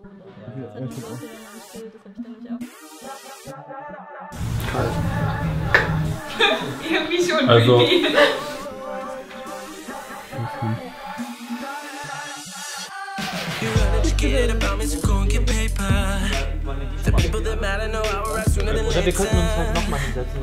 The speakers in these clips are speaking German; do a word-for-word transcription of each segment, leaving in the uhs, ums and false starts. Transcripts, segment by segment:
Ja, ja, ich auch. Irgendwie schon also, creepy. Oder wir könnten uns halt nochmal hinsetzen.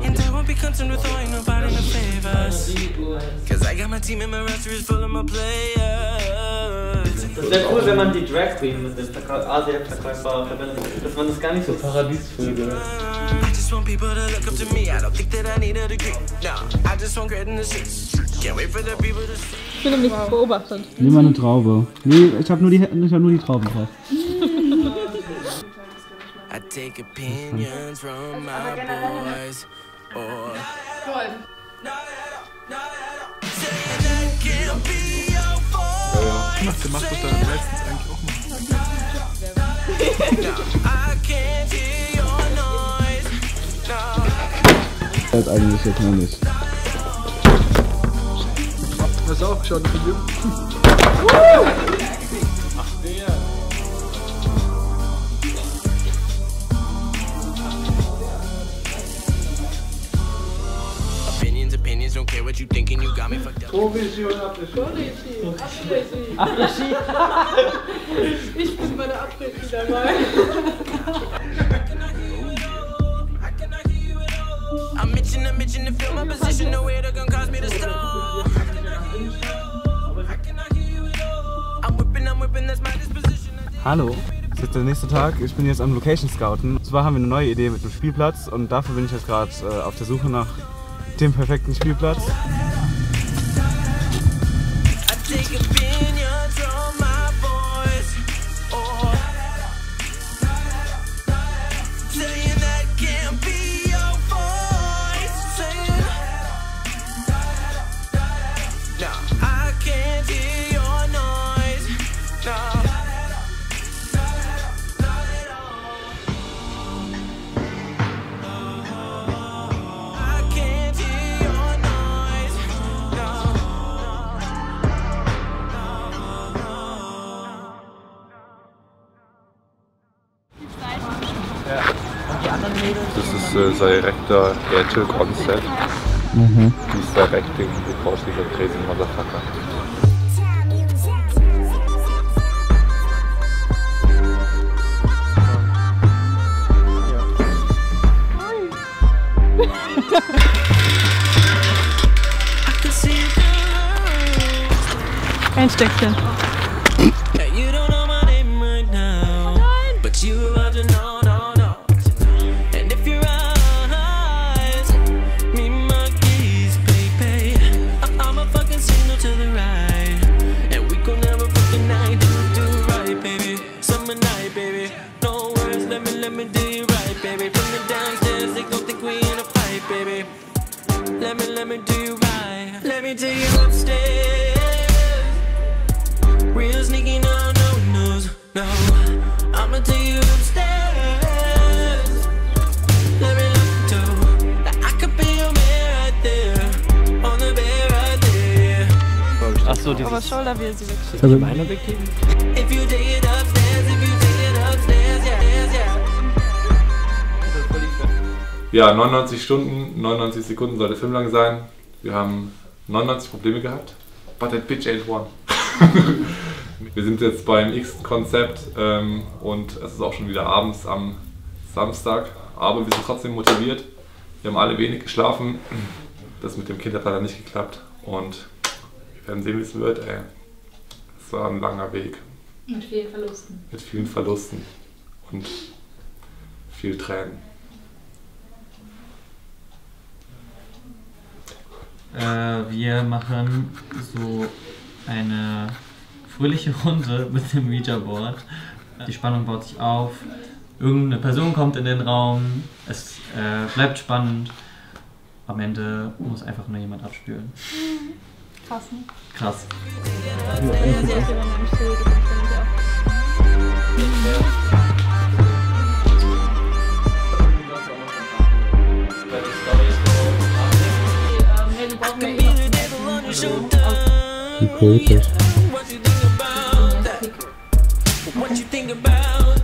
Das wäre cool, wenn man die Drag Queen mit dem Asia-Verkäufer verbindet, dass man das gar nicht so Paradiesvögel. Ich bin nämlich beobachtet. Nimm mal eine Traube. Nee, ich hab nur die, ich hab nur die Trauben drauf. Toll. Du machst das dann meistens eigentlich auch mal. Das ist eigentlich jetzt noch nicht. Hast du auch geschaut, das Video? Ach, der. Opinions, opinions, don't care what you thinking, you got me fucked up. Pro-Regie und Après-Ski. Après-Ski. Ich bin bei der Après-Ski dabei. I'm itching, I'm itching to feel my position, no way to gun cause me to stop. I'm whipping, I'm whipping, that's my disposition. Hallo, das ist jetzt der nächste Tag. Ich bin jetzt am Location Scouten. Und zwar haben wir eine neue Idee mit dem Spielplatz und dafür bin ich jetzt gerade äh, auf der Suche nach dem perfekten Spielplatz. Das ist äh, sein rechter Airchill-Concept. Mhm. Die ist der rechte, because he's a crazy motherfucker. Ein Stöckchen. Let me, let me do you right. Let me take you upstairs. Real sneaky, no, no, no, no. I'ma take you upstairs. Let me look down. I could be your man right there. On the bed right there. Achso, dieses... Aber Shoulder will sie wegschießen. Das ist mein Objektiv. If you take it upstairs, if you take it upstairs, yeah, yeah, yeah. Ja, neunundneunzig Stunden, neunundneunzig Sekunden soll der Film lang sein. Wir haben neunundneunzig Probleme gehabt. But that bitch ain't one. Wir sind jetzt beim x-ten Konzept ähm, und es ist auch schon wieder abends am Samstag. Aber wir sind trotzdem motiviert. Wir haben alle wenig geschlafen. Das mit dem Kind hat leider nicht geklappt. Und wir werden sehen, wie es wird. Ey. Es war ein langer Weg. Mit vielen Verlusten. Mit vielen Verlusten und viel Tränen. Äh, wir machen so eine fröhliche Runde mit dem Ouija-Board. Die Spannung baut sich auf, irgendeine Person kommt in den Raum, es äh, bleibt spannend. Am Ende muss einfach nur jemand abspülen. Krass, ne? Krass. Ja, ja, sehr, sehr über meinem Stuhl, das finde ich auch. Wie poetisch. What you think about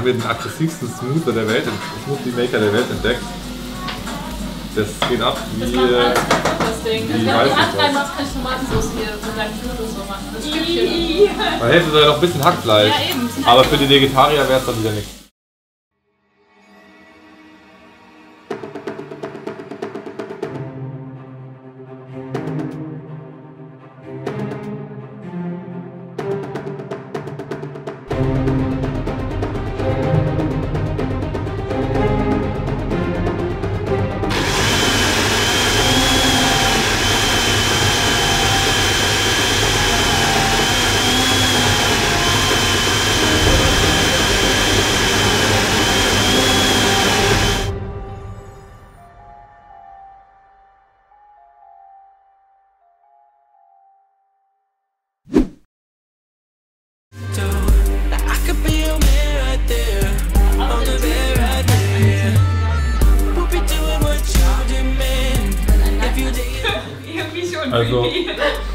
wir den aggressivsten Smoother der Welt, den Smoothie Maker der Welt entdeckt. Das geht ab wie... Das macht alles das Ding. wie Also wenn du weiß die ich Hand was. reinmachst, kann ich Tomatensauce hier so deinen Knödel so machen. Das Stückchen. Man hätte da noch ein bisschen Hackfleisch. Ja, eben. Aber für die Vegetarier wäre es dann wieder nichts. I could be your man right there, on the bed right there. We'll be doing what you demand. If you did. Irgendwie schon Also- creepy.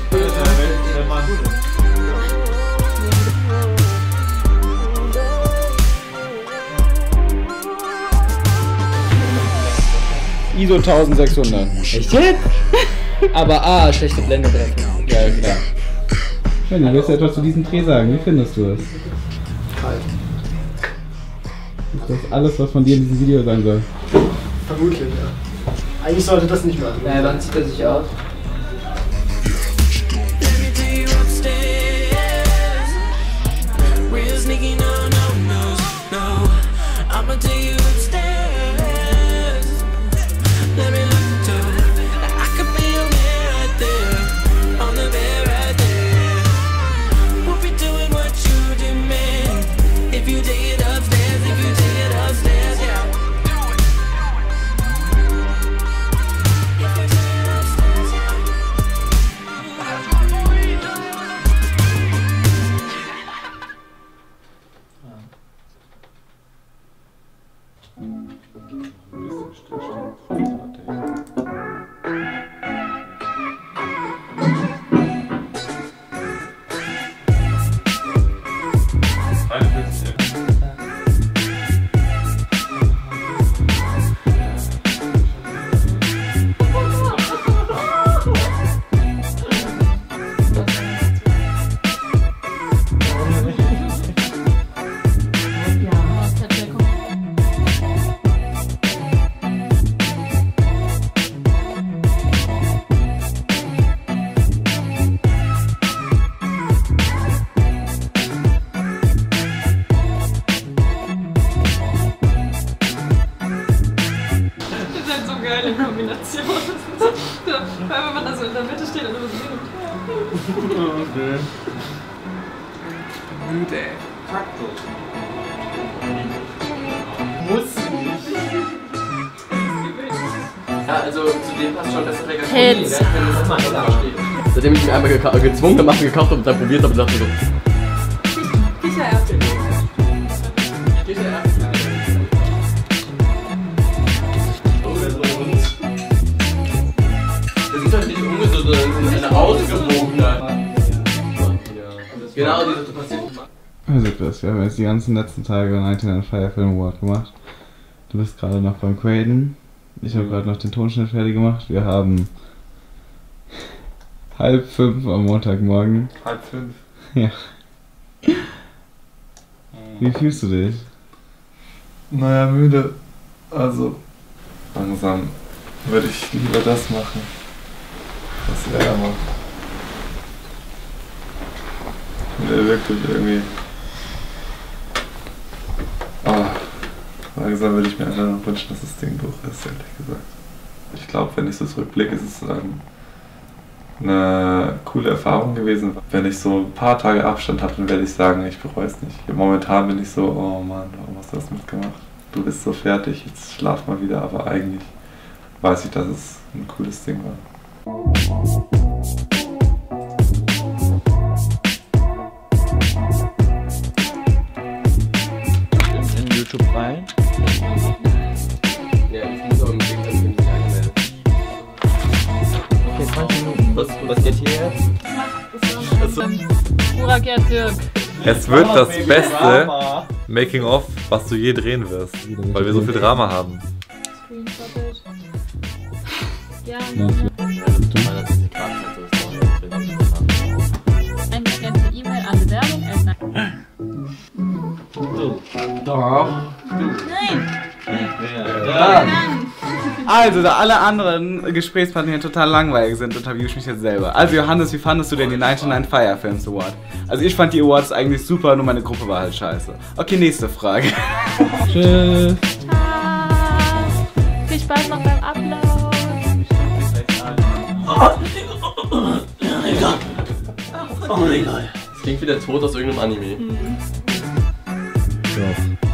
I S O eintausendsechshundert. Echt jetzt? Aber ah, schlechte Blende drin. Ja, klar. Wenn du willst etwas zu diesem Dreh sagen, wie findest du es? Kalt. Ist das alles, was von dir in diesem Video sein soll? Vermutlich, ja. Eigentlich sollte das nicht machen. Äh, wann zieht er sich aus? Let me take you upstairs. Real sneaky, no, no, no, no. I'ma take you upstairs. Let me look through. I could be your man right there, on the bed right there. We'll be doing what you demand. If you take it upstairs, if you take it upstairs, yeah. If you take it upstairs, yeah. Das ist halt so geile Kombination. Vor allem, wenn man da so in der Mitte steht und immer so Okay. Müde. Muss nicht. Ja, also zu dem passt schon, dass er lecker Hits. ist. Wenn das mal da steht. Seitdem ich ihn einmal geka- gezwungenermaßen gekauft habe und dann probiert habe, dachte ich so. Kichererbsen. Das ist halt nicht ungesund, sondern es ist eine Ausgewogenheit. Genau diese passiert. Also Chris, wir haben jetzt die ganzen letzten Tage neunundneunzig Fire Film Award gemacht. Du bist gerade noch beim Graden. Ich habe gerade noch den Tonschnitt fertig gemacht. Wir haben halb fünf am Montagmorgen. Halb fünf. Ja. Wie fühlst du dich? Naja, müde. Also, langsam würde ich lieber das machen, was er macht. Und er wirklich irgendwie. Oh, langsam würde ich mir einfach noch wünschen, dass das Ding durch ist, ehrlich gesagt. Ich glaube, wenn ich so zurückblicke, ist es ähm, eine coole Erfahrung gewesen. Wenn ich so ein paar Tage Abstand habe, dann werde ich sagen, ich bereue es nicht. Momentan bin ich so, oh Mann, warum hast du das mitgemacht? Du bist so fertig, jetzt schlaf mal wieder, aber eigentlich weiß ich, dass es ein cooles Ding war. In, in YouTube rein. Ja, ich muss auch im Weg, dass ich mich angemeldet. Okay, zwanzig Minuten. Was, was geht hier jetzt? Burak, ja, Dirk. Es wird das Beste Making of, was du je drehen wirst. Weil wir so viel Drama haben. Screenshotted. Ja, Nein, eine ergänzte E-Mail an Bewerbung. Doch. Nein! Ja. Also, da alle anderen Gesprächspartner hier total langweilig sind, interviewe ich mich jetzt selber. Also Johannes, wie fandest du denn die neunundneunzig Fire Films Award? Also ich fand die Awards eigentlich super, nur meine Gruppe war halt scheiße. Okay, nächste Frage. Tschüss. Viel Spaß noch beim Upload. Oh mein Gott. Das klingt wie der Tod aus irgendeinem Anime. So.